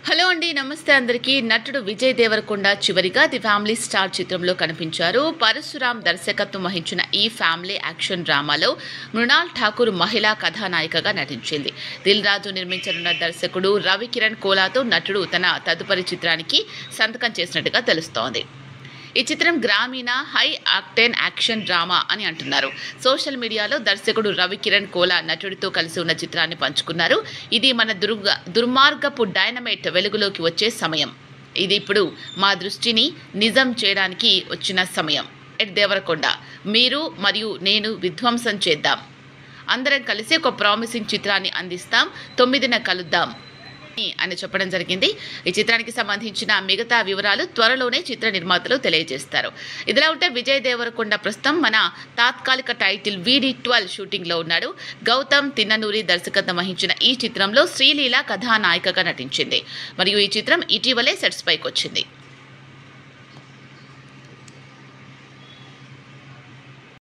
Hello అండి, నమస్తే అందరికీ. నటుడు విజయ్ దేవరకొండ చివరిగా ది ఫ్యామిలీ స్టార్ చిత్రంలో కనిపించారు. పరశురామ్ దర్శకత్వం వహించిన ఈ ఫ్యామిలీ యాక్షన్ డ్రామాలో మృణాల్ ఠాకూర్ మహిళా కథానాయికగా నటించింది. దిల్ రాజు నిర్మించనున్న దర్శకుడు రవికిరణ్ కోలాతో నటుడు తన తదుపరి చిత్రానికి సంతకం చేసినట్టుగా తెలుస్తోంది. ఈ చిత్రం గ్రామీణ హై ఆక్టేన్ యాక్షన్ డ్రామా అని అంటున్నారు. సోషల్ మీడియాలో దర్శకుడు రవికిరణ్ కోలా నటుడితో కలిసి ఉన్న చిత్రాన్ని పంచుకున్నారు. ఇది మన దుర్మార్గపు డైనమైట్ వెలుగులోకి వచ్చే సమయం. ఇది ఇప్పుడు మా దృష్టిని నిజం చేయడానికి వచ్చిన సమయం. దేవరకొండ, మీరు మరియు నేను విధ్వంసం చేద్దాం. అందరం కలిసి ఒక ప్రామిసింగ్ చిత్రాన్ని అందిస్తాం. 9న కలుద్దాం అని చెప్పడం జరిగింది. ఈ చిత్రానికి సంబంధించిన మిగతా వివరాలు త్వరలోనే చిత్ర నిర్మాతలు తెలియజేస్తారు. ఇదిలా ఉంటే విజయ్ దేవరకొండ ప్రస్తుతం మన తాత్కాలిక టైటిల్ VD12 షూటింగ్లో ఉన్నాడు. గౌతమ్ తిన్ననూరి దర్శకత్వం వహించిన ఈ చిత్రంలో శ్రీలీల కథానాయికగా నటించింది. మరియు ఈ చిత్రం ఇటీవలే సెట్స్ పైకి వచ్చింది.